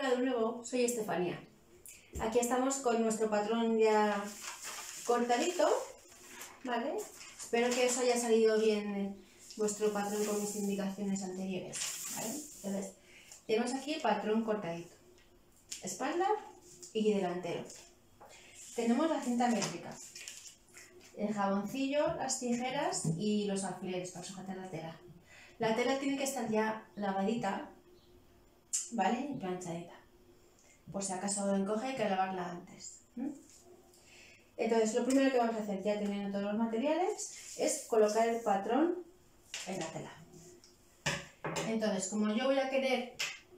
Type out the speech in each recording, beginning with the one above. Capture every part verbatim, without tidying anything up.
Hola de nuevo, soy Estefanía. Aquí estamos con nuestro patrón ya cortadito, ¿vale? Espero que os haya salido bien vuestro patrón con mis indicaciones anteriores, ¿vale? Entonces, tenemos aquí el patrón cortadito, espalda y delantero. Tenemos la cinta métrica, el jaboncillo, las tijeras y los alfileres para sujetar la tela. La tela tiene que estar ya lavadita, ¿vale? Y planchadita. Por si acaso encoge, hay que lavarla antes. ¿Mm? Entonces, lo primero que vamos a hacer, ya teniendo todos los materiales, es colocar el patrón en la tela. Entonces, como yo voy a querer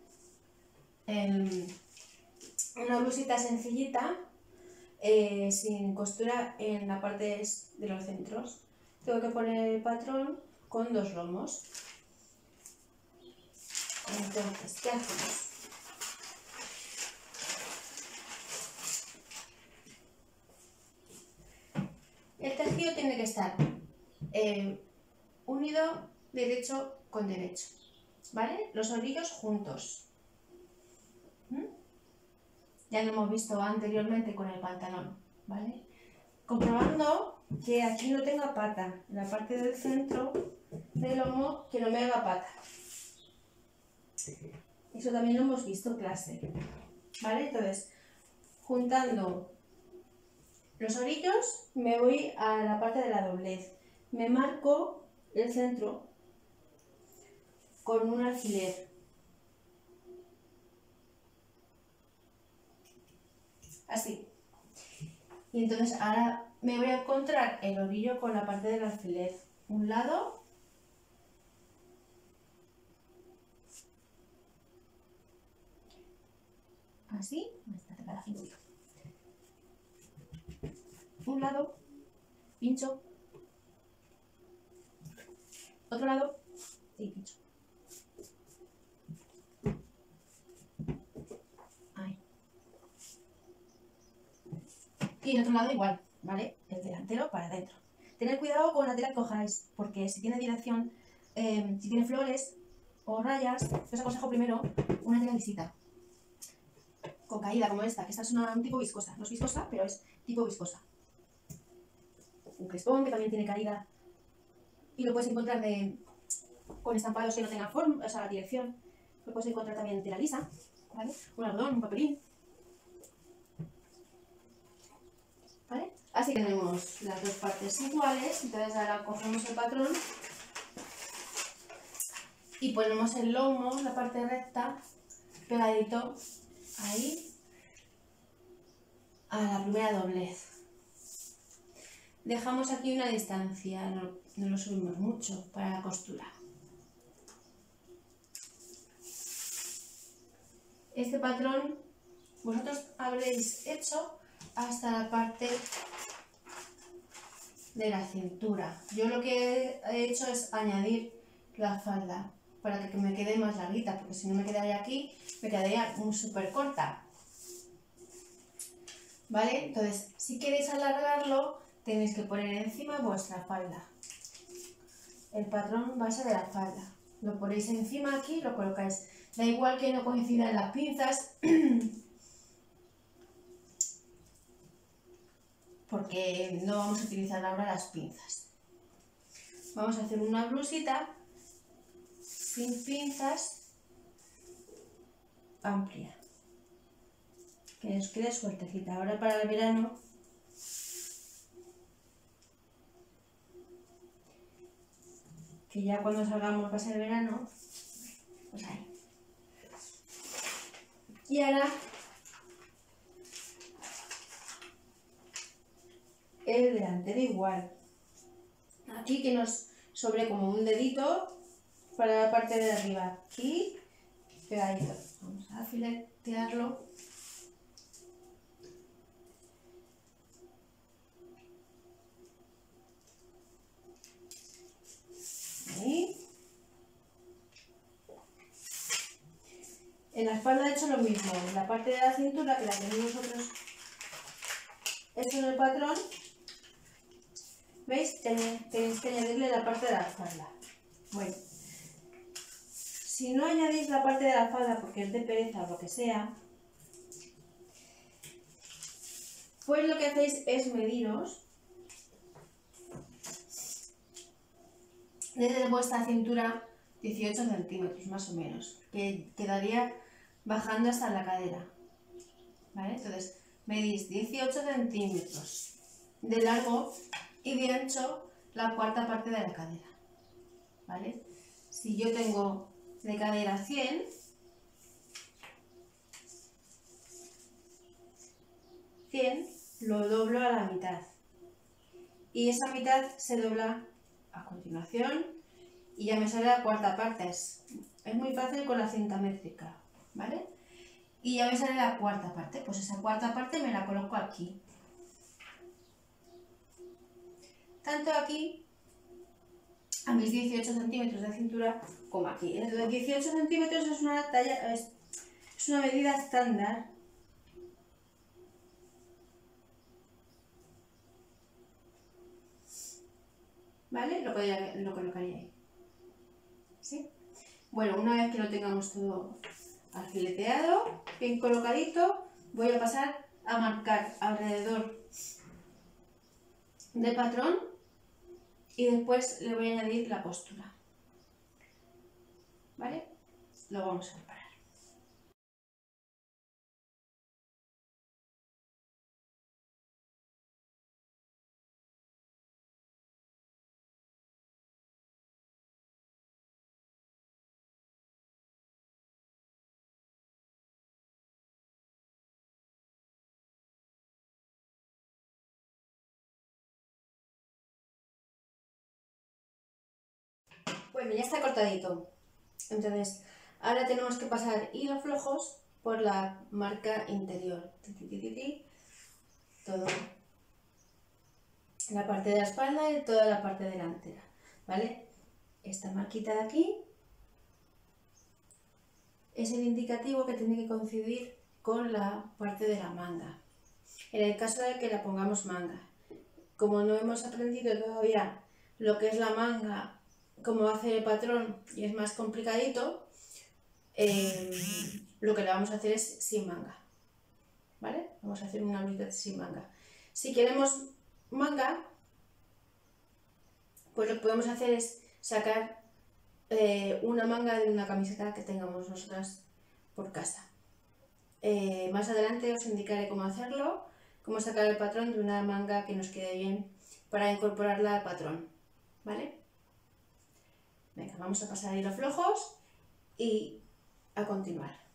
eh, una blusita sencillita, eh, sin costura en la parte de los centros, tengo que poner el patrón con dos lomos. Entonces, ¿qué hacemos? El tejido tiene que estar eh, unido derecho con derecho, ¿vale? Los orillos juntos. ¿Mm? Ya lo hemos visto anteriormente con el pantalón, ¿vale? Comprobando que aquí no tenga pata, en la parte del centro del lomo, que no me haga pata. Eso también lo hemos visto en clase, ¿vale? Entonces, juntando los orillos, me voy a la parte de la doblez. Me marco el centro con un alfiler. Así. Y entonces ahora me voy a encontrar el orillo con la parte del alfiler. Un lado. Así. Un lado. Pincho. Otro lado. Y pincho. Ahí. Y el otro lado igual, ¿vale? El delantero para adentro. Tened cuidado con la tela que cojáis, porque si tiene dirección, eh, si tiene flores o rayas, os aconsejo primero una tela lisita, con caída como esta, que esta es una, un tipo viscosa. No es viscosa, pero es tipo viscosa. Un crespón que también tiene caída. Y lo puedes encontrar de, con estampados que no tengan forma, o sea, dirección. Lo puedes encontrar también en tela lisa, ¿vale? Un algodón, un papelín. ¿Vale? Así que tenemos las dos partes iguales. Entonces ahora cogemos el patrón y ponemos el lomo, la parte recta, pegadito ahí a la primera doblez. Dejamos aquí una distancia, no, no lo subimos mucho para la costura. Este patrón vosotros habréis hecho hasta la parte de la cintura. Yo lo que he hecho es añadir la falda para que me quede más larguita, porque si no me quedaría aquí, me quedaría súper corta. ¿Vale? Entonces, si queréis alargarlo, tenéis que poner encima vuestra falda. El patrón base de la falda. Lo ponéis encima aquí y lo colocáis. Da igual que no coincidan las pinzas, porque no vamos a utilizar ahora las pinzas. Vamos a hacer una blusita sin pinzas, amplia, que os quede suertecita. Ahora para el verano, que ya cuando salgamos va a ser verano, pues ahí. Y ahora el delantero igual. Aquí que nos sobre como un dedito para la parte de arriba. Aquí pegadito. Vamos a filetearlo. Ahí. En la espalda he hecho lo mismo. En la parte de la cintura, que la tenéis nosotros hecho en el patrón, ¿veis? Tenéis que añadirle la parte de la espalda. Bueno, si no añadís la parte de la falda porque es de pereza o lo que sea, pues lo que hacéis es mediros desde vuestra cintura dieciocho centímetros más o menos, que quedaría bajando hasta la cadera, ¿vale? Entonces medís dieciocho centímetros de largo y de ancho la cuarta parte de la cadera, ¿vale? Si yo tengo de cadera cien, cien lo doblo a la mitad y esa mitad se dobla a continuación y ya me sale la cuarta parte. Es, es muy fácil con la cinta métrica, ¿vale? Y ya me sale la cuarta parte, pues esa cuarta parte me la coloco aquí. Tanto aquí, a mis dieciocho centímetros de cintura, como aquí. Los dieciocho centímetros es una talla, es, es una medida estándar. ¿Vale? Lo, podría, lo colocaría ahí. ¿Sí? Bueno, una vez que lo tengamos todo alfileteado, bien colocadito, voy a pasar a marcar alrededor del patrón y después le voy a añadir la costura. ¿Vale? Lo vamos a preparar. Bueno, ya está cortadito. Entonces, ahora tenemos que pasar hilos flojos por la marca interior. Todo. La parte de la espalda y toda la parte delantera. ¿Vale? Esta marquita de aquí es el indicativo que tiene que coincidir con la parte de la manga. En el caso de que la pongamos manga. Como no hemos aprendido todavía lo que es la manga, cómo hacer el patrón y es más complicadito, eh, lo que le vamos a hacer es sin manga, ¿vale? Vamos a hacer una mitad sin manga. Si queremos manga, pues lo que podemos hacer es sacar eh, una manga de una camiseta que tengamos nosotras por casa. Eh, más adelante os indicaré cómo hacerlo, cómo sacar el patrón de una manga que nos quede bien para incorporarla al patrón, ¿vale? Venga, vamos a pasar hilos flojos y a continuar.